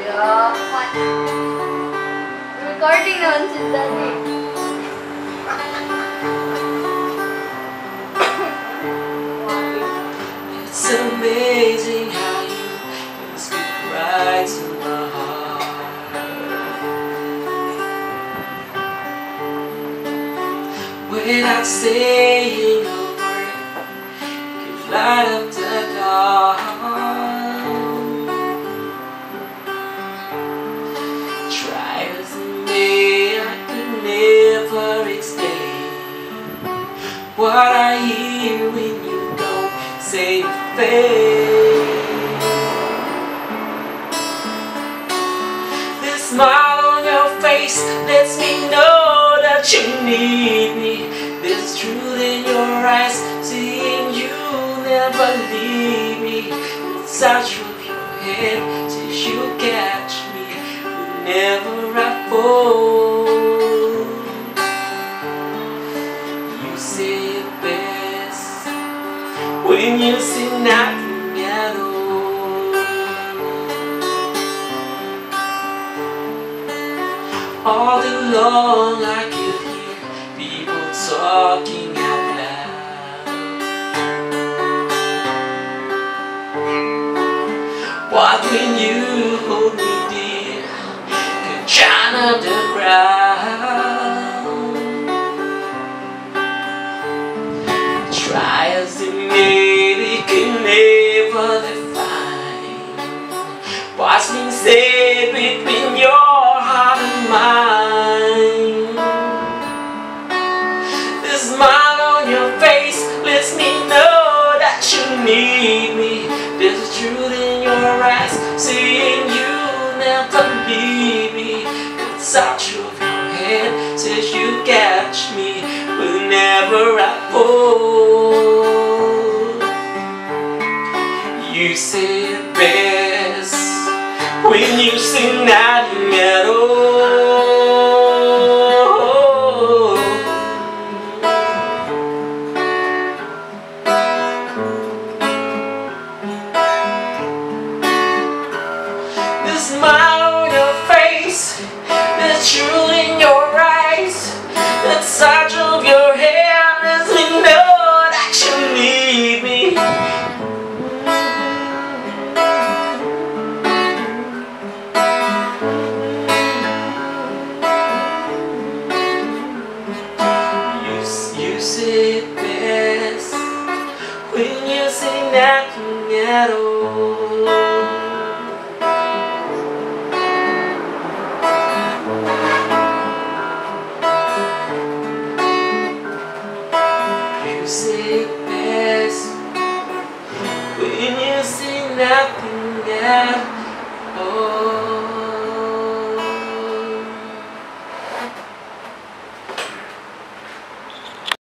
Yeah. Recording naman si Daddy. It's amazing how you can speak right to my heart. Without saying a word, you can light up the dark. Try as me, I could never explain what I hear when you don't say a thing. The smile on your face lets me know that you need me. There's truth in your eyes, seeing you never leave me. The touch of your hand says you catch me whenever I fall. You say it best when you say nothing at all. All day long I could hear people talking out loud. But when you hold me dear, you drown out the crowd. Try as they may, they can never define what's been said between your heart and mine. The smile on your face lets me know that you need me. There's a truth in your eyes, seeing you never leave me. The touch of your hand says you catch me whenever I fall. You say it best when you say nothing at all. The smile on your face, the truth in your eyes, the touch of your